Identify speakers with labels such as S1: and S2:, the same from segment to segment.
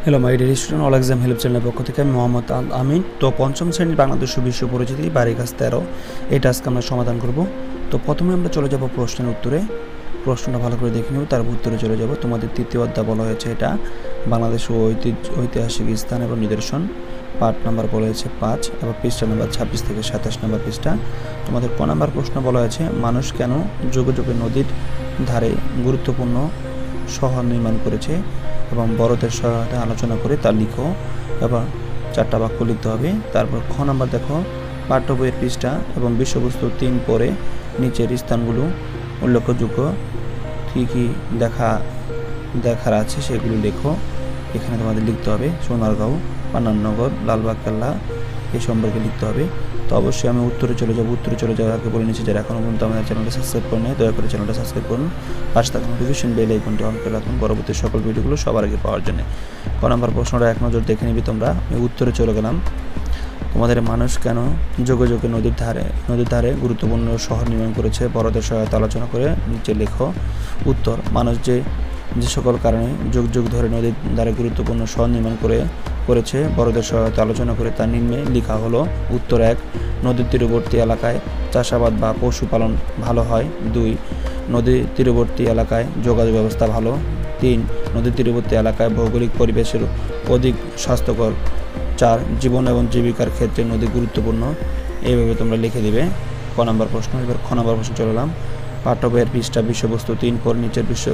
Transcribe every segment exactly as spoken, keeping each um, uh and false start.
S1: Hello my dear student, all exam help চ্যানেলের পক্ষ থেকে আমি মোহাম্মদ আল আমিন। তো পঞ্চম শ্রেণীর বাংলাদেশ ও বিশ্ব পরিচিতি বাড়ি কাজ তেরো, এটা আজকে আমরা সমাধান করব। তো প্রথমে আমরা চলে যাব প্রশ্নের উত্তরে। প্রশ্নটা ভালো করে দেখে নেব, তারপর উত্তরে চলে যাব। তোমাদের তৃতীয় অধ্যায় বলা হয়েছে এটা বাংলাদেশ ও ঐতিহ্য ঐতিহাসিক স্থান এবং নিদর্শন। পার্ট নাম্বার বলা হয়েছে পাঁচ এবং পৃষ্ঠা নাম্বার ছাব্বিশ থেকে সাতাশ নাম্বার পৃষ্ঠা। তোমাদের ক নাম্বার প্রশ্ন বলা হয়েছে মানুষ কেন যুগে যুগে নদীর ধারে গুরুত্বপূর্ণ শহর নির্মাণ করেছে এবং বড়দের সহায়তায় আলোচনা করে তা লিখো। এবং চারটা বাক্য লিখতে হবে। তারপর খ নাম্বার দেখো, পাঠ্য বইয়ের পৃষ্ঠা এবং বিষয়বস্তু তিন পরে নিচের স্থানগুলো উল্লেখযোগ্য কী কী দেখা দেখার আছে সেগুলো লেখো। এখানে তোমাদের লিখতে হবে সোনারগাঁও, পানামনগর, লালবাগ কেল্লা এই সম্পর্কে লিখতে হবে। তো অবশ্যই আমি উত্তরে চলে যাব। উত্তরে চলে যাওয়ার আগে বলে নিচ্ছি, যারা এখনও পর্যন্ত আমাদের চ্যানেলটা সাবস্ক্রাইব করে নেয় দয়া করে চ্যানেলটা সাবস্ক্রাইব করুন, পাশে থাকা নোটিফিকেশন বেল আইকনটি অন করে রাখুন পরবর্তী সকল ভিডিওগুলো সবার আগে পাওয়ার জন্য। ক নাম্বার প্রশ্নটা এক নজর দেখে নিবি তোমরা। আমি উত্তরে চলে গেলাম। তোমাদের মানুষ কেন যোগে যোগে নদীর ধারে নদীর ধারে গুরুত্বপূর্ণ শহর নির্মাণ করেছে বড়দের সহায়তা আলোচনা করে নিচে লেখো। উত্তর, মানুষ যে যে সকল কারণে যুগ যুগ ধরে নদীর ধারে গুরুত্বপূর্ণ শহর নির্মাণ করে করেছে বড়দের সহায়তা আলোচনা করে তা নিম্নে লেখা হলো। উত্তর এক, নদীর তীরবর্তী এলাকায় চাষাবাদ বা পশুপালন ভালো হয়। দুই, নদীর তীরবর্তী এলাকায় যোগাযোগ ব্যবস্থা ভালো। তিন, নদীর তীরবর্তী এলাকায় ভৌগোলিক পরিবেশের অধিক স্বাস্থ্যকর। চার, জীবন এবং জীবিকার ক্ষেত্রে নদী গুরুত্বপূর্ণ। এইভাবে তোমরা লিখে দিবে ক নাম্বার প্রশ্ন। এবার খ নাম্বার প্রশ্ন চলে এলাম। পাঠ্য বইয়ের পৃষ্ঠা বিষয়বস্তু তিন পর নিচের বিশ্ব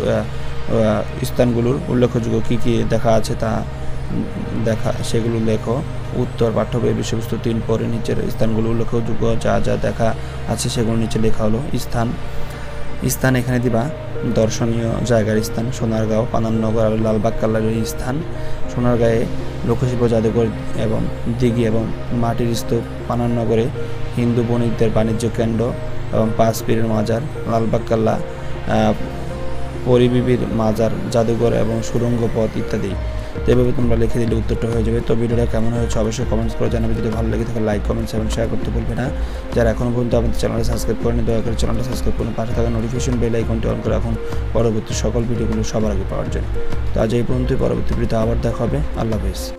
S1: স্থানগুলোর উল্লেখযোগ্য কী কী দেখা আছে তা দেখা সেগুলো লেখো। উত্তর, পাঠ্য বইয়ের বিষয়বস্তু তিন পরে নিচের স্থানগুলো উল্লেখযোগ্য যা যা দেখা আছে সেগুলো নিচে লেখা হলো। স্থান স্থান এখানে দিবা দর্শনীয় জায়গার স্থান সোনারগাঁও, পানামনগর আর লালবাগ কেল্লার স্থান। সোনারগাঁয়ে লোকশিল্প জাদুঘর এবং দিঘি এবং মাটির স্তূপ। পানামনগরে হিন্দু বণিকদের বাণিজ্য কেন্দ্র এবং পাঁচ পীরের মাজার। লালবাগ কেল্লা পরিবিবির মাজার, জাদুঘর এবং সুড়ঙ্গ পথ ইত্যাদি। তো এভাবে তোমরা লিখে দিলে উত্তরটা হয়ে যাবে। তো ভিডিওটা কেমন হয়েছে অবশ্যই কমেন্টস করে জানাবে। যদি ভালো লেগে থাকে লাইক কমেন্টস এবং শেয়ার করতে ভুলবে না। যারা এখনও পর্যন্ত আমাদের চ্যানেলটা সাবস্ক্রাইব করেনি দয়া করে চ্যানেলটা সাবস্ক্রাইব করুন, পাশে থাকা নোটিফিকেশন বেল আইকনটি অন করে রাখুন পরবর্তী সকল ভিডিওগুলো সবার আগে পাওয়ার জন্য। তো আজ এই পর্যন্তই, পরবর্তী ভিডিওতে আবার দেখা হবে। আল্লাহ হাফেজ।